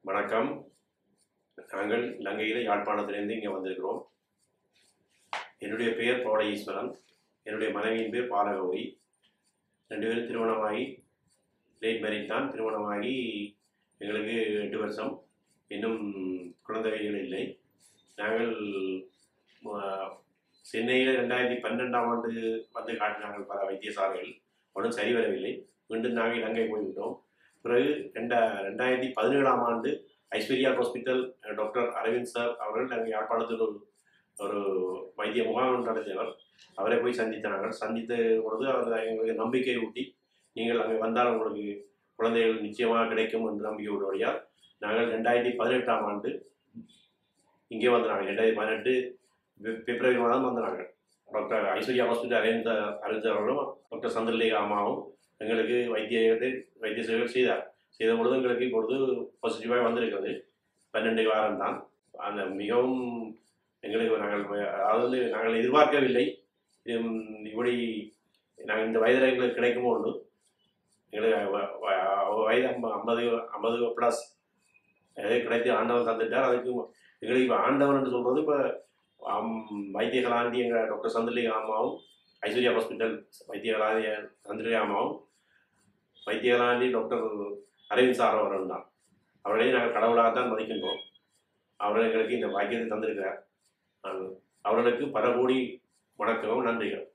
வணக்கம். நாங்கள் இலங்கையில் யாழ்ப்பாணத்திலிருந்து இங்கே வந்திருக்கிறோம். என்னுடைய பெயர் பவள ஈஸ்வரன். என்னுடைய மனைவியின் பேர் பாலகௌரி. 2 பேரும் திருமணமாகி லேட் மேரேஜ் தான். திருமணமாகி எங்களுக்கு 8 வருஷம். இன்னும் குழந்தைகள் இல்லை. நாங்கள் சென்னையில் 2012ஆம் ஆண்டு வந்து காட்டினார்கள் பல வைத்தியசாலைகள். ஒன்றும் சரி வரவில்லை. மீண்டும் நாங்கள் இலங்கை போய்விட்டோம். பிறகு 2017ஆம் ஆண்டு Aishwarya hospital doctor Aravind sir அவர்கள் நாங்கள் யாழ்ப்பாணத்தில் ஒரு வைத்திய முகாம் நடத்தியவர். அவரை போய் சந்தித்தார்கள். சந்தித்த பொழுது அவர் எங்களுக்கு நம்பிக்கை ஊட்டி, நீங்கள் அங்கே வந்தால் உங்களுக்கு குழந்தைகள் நிச்சயமாக கிடைக்கும் என்று நம்பிக்கை விடுவதையால் நாங்கள் 2018ஆம் ஆண்டு இங்கே வந்தாங்க. 2018 பிப்ரவரி மாதம் வந்தாங்க. டாக்டர் ஐஸ்வர்யா ஹாஸ்பிட்டல் அரவிந்த் அவர்களும் டாக்டர் சந்திரலேகா அம்மாவும் எங்களுக்கு வைத்திய சேவை செய்த பொழுது எங்களுக்கு இப்பொழுது பாசிட்டிவாக வந்திருக்கிறது. 12 வாரம் தான். அந்த மிகவும் எங்களுக்கு நாங்கள் எதிர்பார்க்கவில்லை. இப்படி நாங்கள் இந்த வயதில் எங்களுக்கு கிடைக்குமோ ஒன்று. எங்களுக்கு வயது 50 ப்ளஸ் கிடைத்து ஆண்டவன் தந்துட்டார். அதுக்கு எங்களுக்கு இப்போ ஆண்டவன் என்று சொல்கிறது இப்போ வைத்தியகலாந்தி எங்கள் டாக்டர் சந்திரலேகா அம்மாவும் ஐஸ்வர்யா ஹாஸ்பிட்டல் வைத்தியகலாந்தி சந்திரலேகா அம்மாவும் வைத்தியகலாந்தி டாக்டர் அரவிந்த் சார் அவர்கள் தான். அவர்களையும் நாங்கள் கடவுளாகத்தான் மதிக்கின்றோம். அவர்கள் எங்களுக்கு இந்த பாக்கியத்தை தந்திருக்கிறார். அவர்களுக்கு பல கோடி வணக்கமும் நன்றிகள்.